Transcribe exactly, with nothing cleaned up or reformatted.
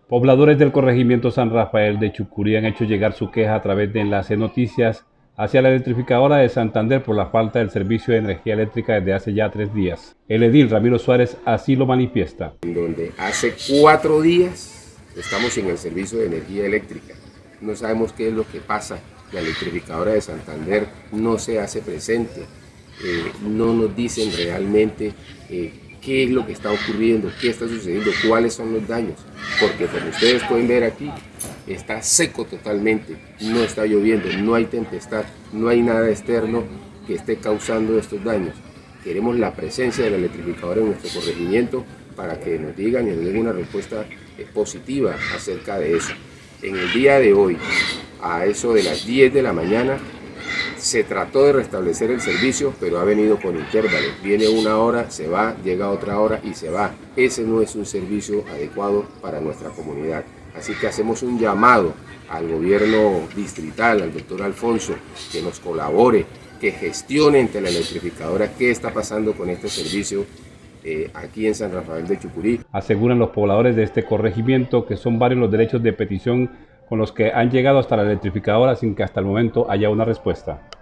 Pobladores del corregimiento San Rafael de Chucurí han hecho llegar su queja a través de Enlace Noticias hacia la electrificadora de Santander por la falta del servicio de energía eléctrica desde hace ya tres días. El edil Ramiro Suárez así lo manifiesta. Donde hace cuatro días estamos sin el servicio de energía eléctrica. No sabemos qué es lo que pasa. La electrificadora de Santander no se hace presente. Eh, no nos dicen realmente eh, qué es lo que está ocurriendo, qué está sucediendo, cuáles son los daños. Porque como ustedes pueden ver aquí, está seco totalmente, no está lloviendo, no hay tempestad, no hay nada externo que esté causando estos daños. Queremos la presencia de la electrificadora en nuestro corregimiento para que nos digan y nos den una respuesta positiva acerca de eso. En el día de hoy, a eso de las diez de la mañana, se trató de restablecer el servicio, pero ha venido con intervalos. Viene una hora, se va, llega otra hora y se va. Ese no es un servicio adecuado para nuestra comunidad. Así que hacemos un llamado al gobierno distrital, al doctor Alfonso, que nos colabore, que gestione ante la electrificadora qué está pasando con este servicio eh, aquí en San Rafael de Chucurí. Aseguran los pobladores de este corregimiento que son varios los derechos de petición con los que han llegado hasta la electrificadora sin que hasta el momento haya una respuesta.